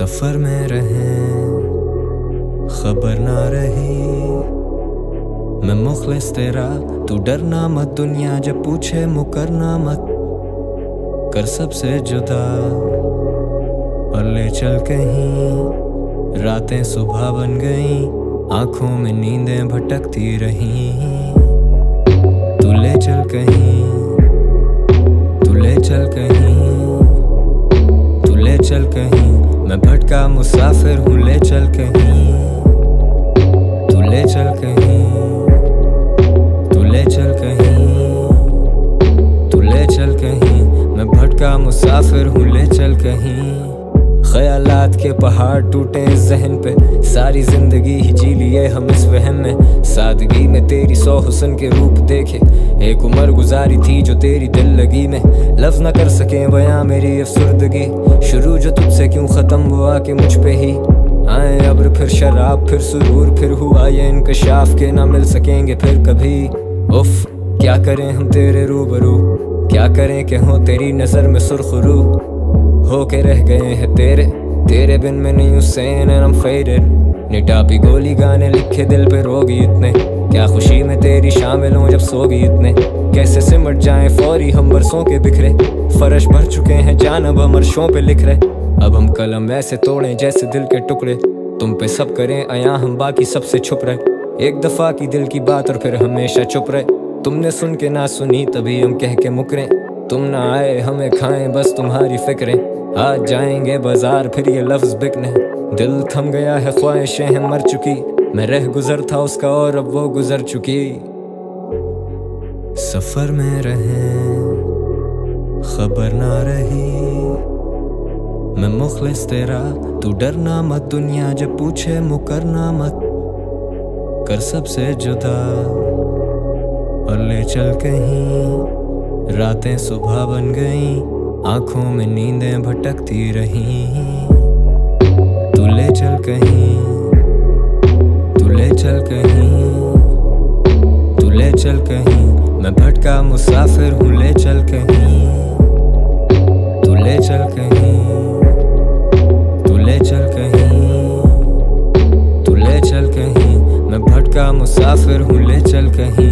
सफर में रहे खबर ना रही, मैं मुखलिस तेरा तू डरना मत, दुनिया जब पूछे मुकरना मत, कर सबसे जुदा और ले चल कहीं, रातें सुबह बन गई, आंखों में नींदें भटकती रही, तू ले चल कहीं, तू ले चल कहीं, तू ले चल कहीं, मैं भटका मुसाफिर हूँ, ले चल कहीं, तू ले चल कहीं, तू ले चल कहीं, तू ले चल कहीं, मैं भटका मुसाफिर हूँ, ले चल कहीं। ख्यालात के पहाड़ टूटे इस जहन पे, सारी जिंदगी ही जी लिए हम इस वहम में, सादगी में तेरी सौ हुस्न के रूप देखे, एक उम्र गुजारी थी जो तेरी दिल लगी में, लफ्ज न कर सके बयां मेरी अफसुर्दगी, शुरू जो तुझसे क्यों खत्म वो आके मुझ पे ही आए अब्र, फिर शराब, फिर सुरूर, फिर हुआ ये इंकशाफ के ना मिल सकेंगे फिर कभी। उफ क्या करें हम तेरे रूबरू, क्या करें कि हो तेरी नजर में सुरखरू, हो के रह गए हैं तेरे बिन में नहीं हुसैन and I'm faded, निटापी गोली गाने लिखे दिल पे रोगी इतने, क्या खुशी में तेरी शामिल हूँ जब सोगी इतने, कैसे सिमट जाएं फौरी हम बरसों के बिखरे, फर्श भर चुके हैं जान अब हम अर्शों पे लिख रहे, अब हम कलम ऐसे तोड़ें जैसे दिल के टुकड़े, तुम पे सब करें अया हम बाकी सबसे छुप रहे, एक दफा की दिल की बात और फिर हमेशा चुप रहे, तुमने सुन के ना सुनी तभी हम कह के मुकरें, तुम ना आए हमें खाएं बस तुम्हारी फिक्रें, आज जाएंगे बाजार फिर ये लफ्ज बिकने, दिल थम गया है ख्वाहिशें हैं मर चुकी, मैं रह गुजर था उसका और अब वो गुजर चुकी। सफर में रहे खबर ना रही, मैं मुखलिस तेरा तू डरना मत, दुनिया जब पूछे मुकरना मत, कर सबसे जुदा और ले चल कहीं, रातें सुबह बन गई, आंखों में नींदें भटकती रही, तू ले चल कहीं, तू ले चल कहीं, तू ले चल कहीं, मैं भटका मुसाफिर हूँ, ले चल कहीं, तू ले चल कहीं, तू ले चल कहीं, तू ले चल कहीं, मैं भटका मुसाफिर हूँ, ले चल कहीं।